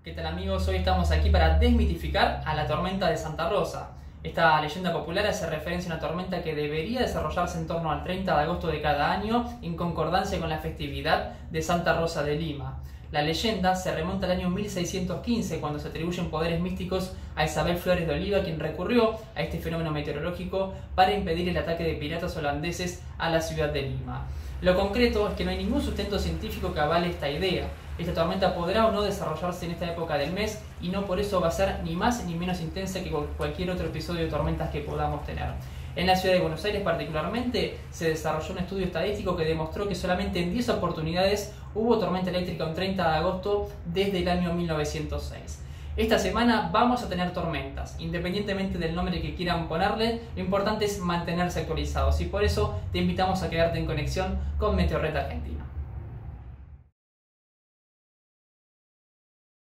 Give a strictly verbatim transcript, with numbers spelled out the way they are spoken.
¿Qué tal amigos? Hoy estamos aquí para desmitificar a la tormenta de Santa Rosa. Esta leyenda popular hace referencia a una tormenta que debería desarrollarse en torno al treinta de agosto de cada año en concordancia con la festividad de Santa Rosa de Lima. La leyenda se remonta al año mil seiscientos quince, cuando se atribuyen poderes místicos a Isabel Flores de Oliva, quien recurrió a este fenómeno meteorológico para impedir el ataque de piratas holandeses a la ciudad de Lima. Lo concreto es que no hay ningún sustento científico que avale esta idea. Esta tormenta podrá o no desarrollarse en esta época del mes y no por eso va a ser ni más ni menos intensa que cualquier otro episodio de tormentas que podamos tener. En la ciudad de Buenos Aires particularmente se desarrolló un estudio estadístico que demostró que solamente en diez oportunidades hubo tormenta eléctrica un treinta de agosto desde el año mil novecientos seis. Esta semana vamos a tener tormentas, independientemente del nombre que quieran ponerle, lo importante es mantenerse actualizados y por eso te invitamos a quedarte en conexión con Meteorred Argentina.